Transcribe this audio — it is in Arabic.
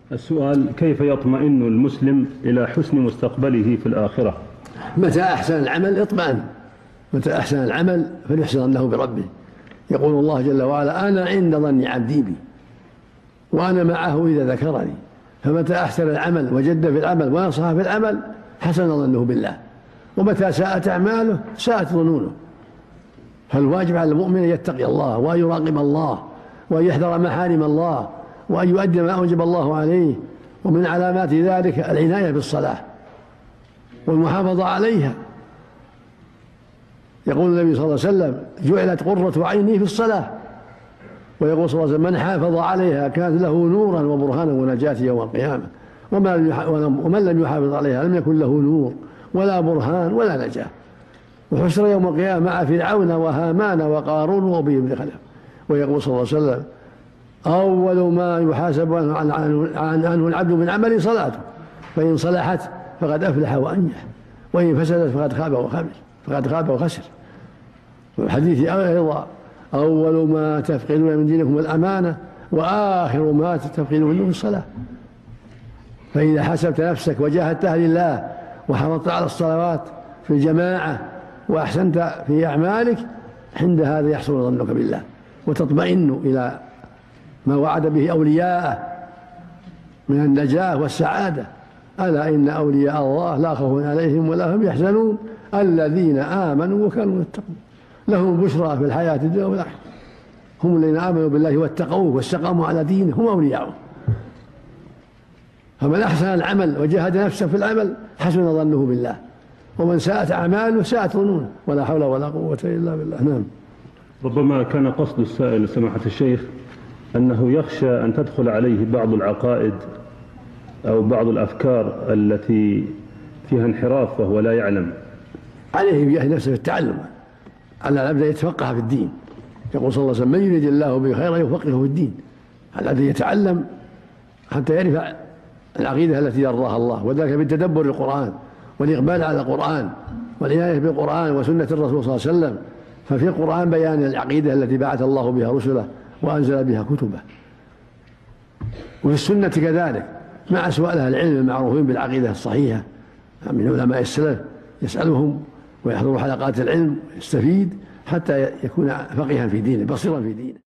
السؤال: كيف يطمئن المسلم إلى حسن مستقبله في الآخرة؟ متى أحسن العمل اطمأن، متى أحسن العمل فليحسن ظنه بربه. يقول الله جل وعلا: أنا عند ظن عبدي بي وأنا معه إذا ذكرني. فمتى أحسن العمل وجد في العمل ونصح في العمل حسن ظنه بالله، ومتى ساءت أعماله ساءت ظنونه. فالواجب على المؤمن أن يتقي الله وأن يراقب الله وأن يحذر محارم الله وأن يؤدي ما أوجب الله عليه. ومن علامات ذلك العناية بالصلاة والمحافظة عليها. يقول النبي صلى الله عليه وسلم: جعلت قرة عيني في الصلاة. ويقول صلى الله عليه وسلم: من حافظ عليها كانت له نورا وبرهانا ونجاة يوم القيامة، ومن لم يحافظ عليها لم يكن له نور ولا برهان ولا نجاة. وحشر يوم القيامة مع فرعون وهامان وقارون وأبي بن خلف. ويقول صلى الله عليه وسلم: أول ما يحاسب عنه العبد من عمل صلاته، فإن صلحت فقد أفلح وأنجح، وإن فسدت فقد خاب وخسر. والحديث أيضا: أول ما تفقدون من دينكم الأمانة، وآخر ما تفقدون منه الصلاة. فإذا حسبت نفسك وجاهدتها لله وحافظت على الصلوات في الجماعة وأحسنت في أعمالك، عند هذا يحصل ظنك بالله وتطمئن إلى ما وعد به أولياءه من النجاة والسعادة. ألا إن أولياء الله لا خوف عليهم ولا هم يحزنون الذين آمنوا وكانوا يتقون لهم بشرى في الحياة الدنيا والآخرة. هم الذين آمنوا بالله واتقوه واستقاموا على دينه هم أولياؤه. فمن أحسن العمل وجاهد نفسه في العمل حسن ظنه بالله، ومن ساءت أعماله ساءت ظنونه. ولا حول ولا قوة إلا بالله. نعم. ربما كان قصد السائل سماحة الشيخ أنه يخشى أن تدخل عليه بعض العقائد أو بعض الأفكار التي فيها انحراف وهو لا يعلم. عليه بيجاهد نفسه في التعلم، على العبد يتفقه في الدين. يقول صلى الله عليه وسلم: من يريد الله به خيرا يفقهه في الدين. العبد يتعلم حتى يعرف العقيدة التي يرضاها الله، وذلك بالتدبر القرآن والإقبال على القرآن والعناية بالقرآن وسنة الرسول صلى الله عليه وسلم. ففي القرآن بيان العقيدة التي بعث الله بها رسله وأنزل بها كتبه، وفي السنة كذلك مع سؤال أهل العلم المعروفين بالعقيدة الصحيحة من علماء السلف، يسألهم ويحضر حلقات العلم ويستفيد حتى يكون فقيها في دينه بصيرا في دينه.